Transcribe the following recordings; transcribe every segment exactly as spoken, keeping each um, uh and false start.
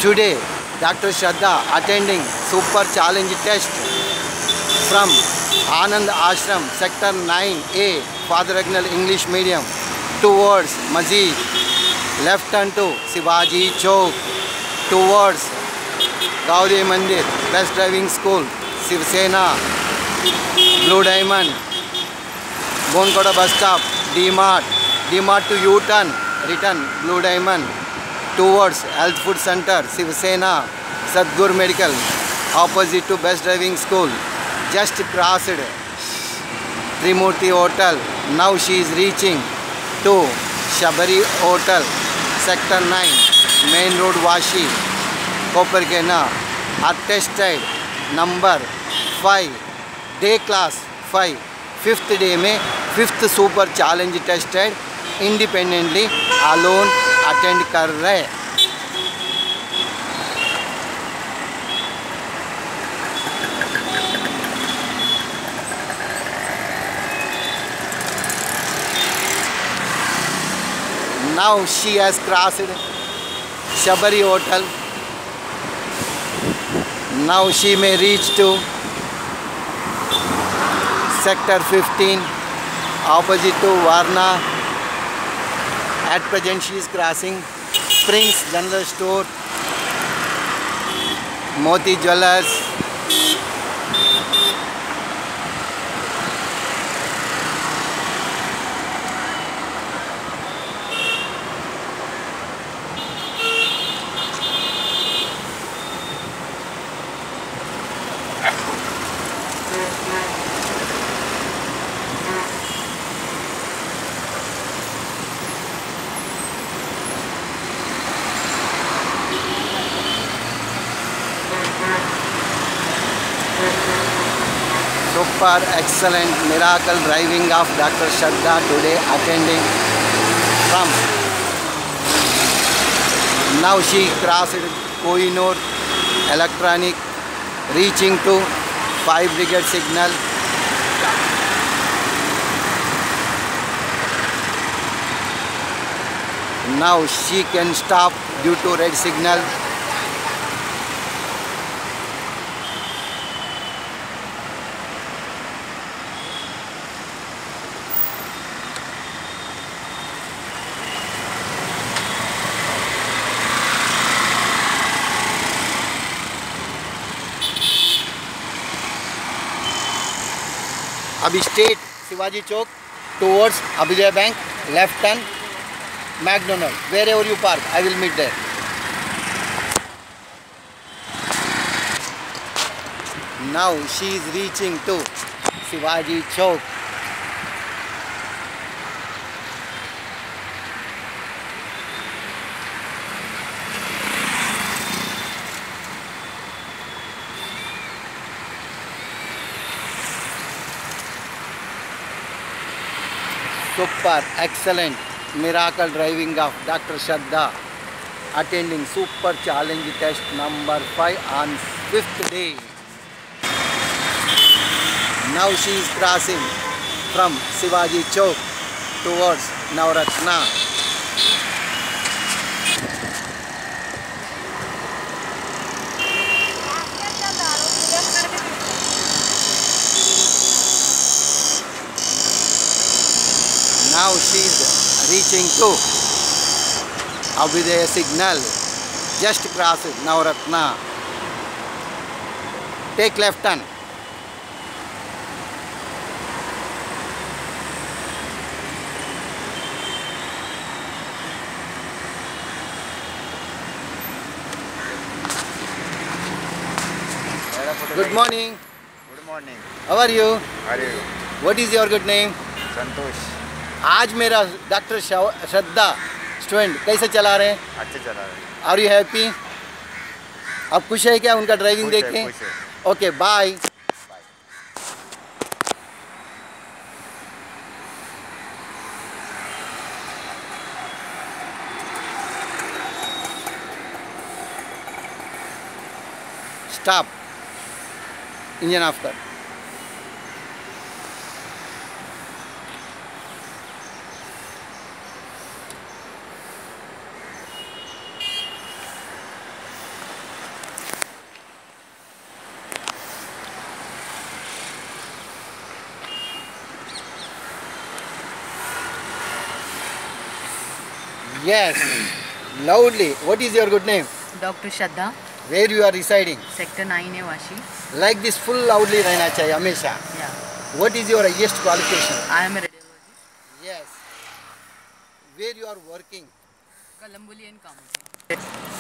Today, Doctor Shraddha attending Super Challenge test from Anand Ashram, Sector nine A, Father Agnal English Medium, towards Mazid. Left turn to Shivaji Chowk, towards Gaudi Mandir, Best Driving School, Shiv Sena, Blue Diamond, Bonkoda Bus Stop, D-Mart, D-Mart to U-turn, return Blue Diamond, towards Health Food Center, Shiv Sena, Sadgur Medical, opposite to Best Driving School. Just crossed Trimurti Hotel. Now she is reaching to Shabari Hotel, Sector nine, Main Road, Vashi, Koperkena. Attested number five, day class five, fifth day में fifth super challenge tested independently alone attend कर रहे. Now she has crossed Shabari Hotel. Now she may reach to Sector fifteen, opposite to Varna. At present she is crossing Springs General Store, Moti Jewellers, super excellent miracle driving of Doctor Shraddha today attending from. Now she crossed Kohinoor Electronic, reaching to five Brigade signal. Now she can stop due to red signal. Abhi straight Shivaji Chowk towards Abhyuday Bank, left turn McDonald. Wherever you park, I will meet there. Now she is reaching to Shivaji Chowk. Super excellent miracle driving of Doctor Shraddha attending super challenge test number five on fifth day. Now she is crossing from Shivaji Chowk towards Navratna. Now she is reaching to Abhyuday signal, just crossed Navratna. Take left turn. Good morning. Good morning. How are you? How are you? What is your good name? संतोष. आज मेरा doctor श्रद्धा student कैसे चला रहे हैं? अच्छे चला रहे हैं. Are you happy? आप खुश है क्या उनका ड्राइविंग देख के? Okay bye. Stop. Engine off कर. Yes. Loudly. What is your good name? Doctor Shraddha, Where you are residing? Sector nine A Vashi. Like this full loudly रहना चाहिए हमेशा. Yeah. What is your highest qualification? I am a radiologist. Yes. Where you are working? Kalamboli and Kamuthi.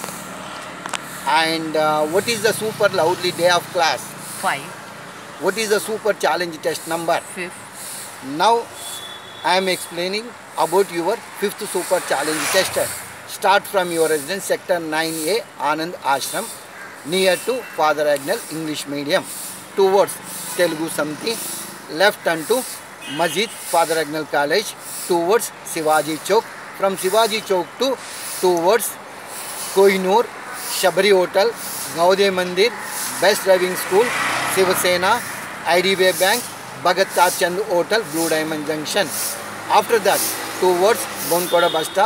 And uh, what is the super loudly day of class? Five. What is the super challenge test number? Fifth. Now I am explaining about your fifth super challenge test. Start from your residence, sector nine A, Anand Ashram, near to Father Agnel English Medium, towards Telugu Samti, left onto Masjid Father Agnel College, towards Shivaji Chowk, from Shivaji Chowk to towards Kohinoor, Shabri Hotel, Gaudiya Mandir, Best Driving School, Shiva Sena, I D B I Bank, Bhagat Chand Hotel, Blue Diamond Junction. After that, towards Bonkoda bus stop,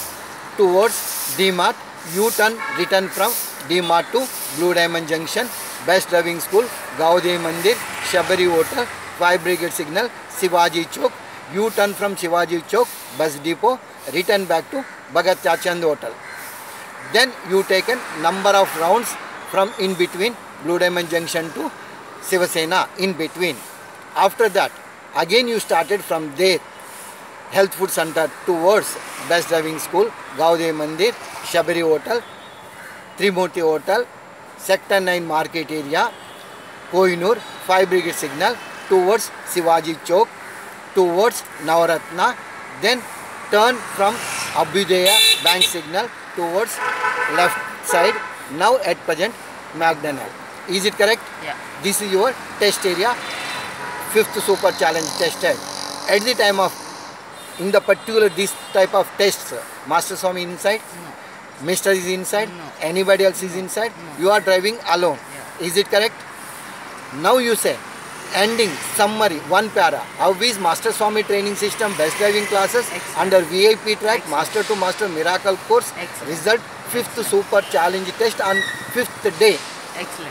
towards D-Mart, U-turn, return from D-Mart to Blue Diamond Junction, Best Driving School, Gaudiya Mandir, Shabri Hotel, Fire Brigade Signal, Shivaji Chowk, U-turn from Shivaji Chowk, bus depot, return back to Bhagat Chand Hotel. Then you take a number of rounds from in between Blue Diamond Junction to Shiva Sena, in between. After that, again you started from there, Health Food Center towards Best Driving School, Gaudiya Mandir, Shabri Hotel, Trimurti Hotel, Sector nine Market Area, Kohinoor, Fire Brigade Signal, towards Shivaji Chowk, towards Navaratna, then turn from Abhyudaya Bank Signal towards left side, now at present McDonald. Is it correct? Yeah. This is your test area, fifth super challenge test. At the time of, in the particular this type of tests, Master Swami inside, No. Mister is inside, No. anybody else is inside, No. you are driving alone. Yeah. Is it correct? Now you say, ending, summary, one para. How is Master Swami training system, best driving classes, Excellent. under V I P track, Excellent. Master to Master miracle course, Excellent. result, fifth super challenge test on fifth day. Excellent.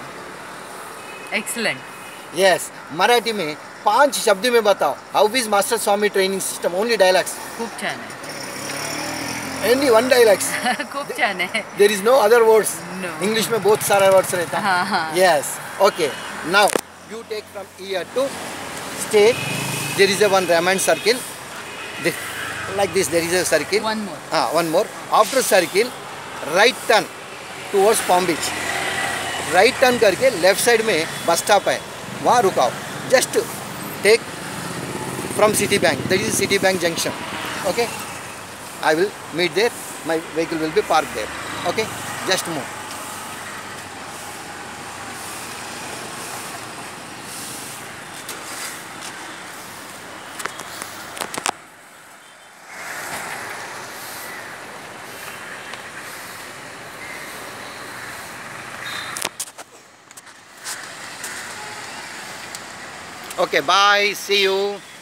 Excellent. Yes, Marathi में पांच शब्द में बताओ. How is Master Swami training system? Only dialects. खूप छान आहे. Only one dialects. खूप छान आहे. There is no other words. No. English में बहुत सारे words रहता. हाँ हाँ. Yes. Okay. Now you take from here to state. There is a one Raman circle. This, like this, there is a circle. One more. Ah, one more. After circle, right turn towards Palm Beach. Right turn करके left side में bus stop है. वहाँ रुकाओ. Just take from Citibank. That is Citibank Junction. Okay. I will meet there. My vehicle will be parked there. Okay. Just move. Okay, bye. See you.